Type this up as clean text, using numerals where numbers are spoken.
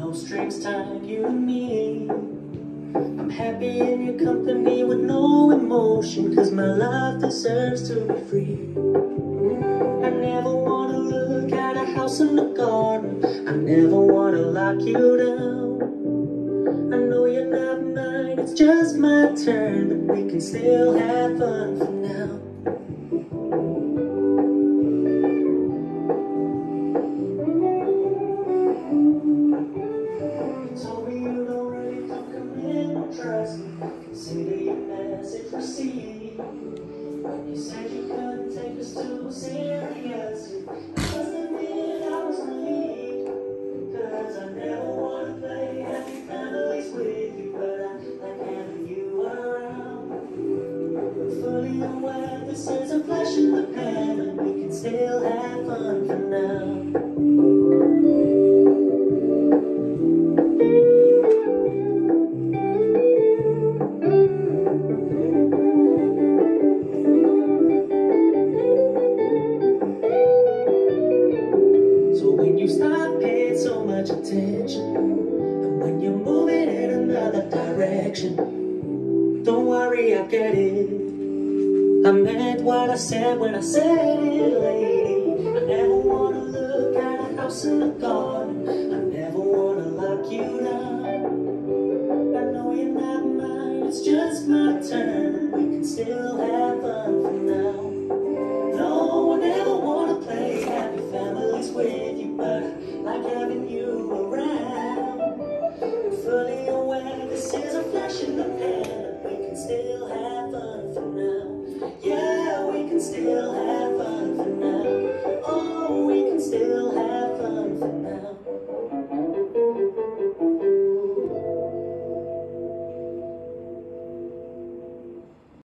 no strings tying you to me. I'm happy in your company with no emotion, 'cause my life deserves to be free. I never wanna look at a house in the garden, I never wanna lock you down. I know you're not mine, it's just my turn, but we can still have fun for now. You told me you don't really commit or trust me, consider your message received. You said you couldn't take us too seriously, I must admit I was relieved, 'cause I never wanna play happy families with you, but I like having you around. I'm fully aware this is a flash in the pan, and we can still have fun for now. So when you stop paying so much attention, and when you're moving in another direction, don't worry, I get it. I meant what I said when I said it, lady. I never wanna look at a house in the garden, I never wanna lock you down. I know you're not mine, it's just my turn, we can still have fun for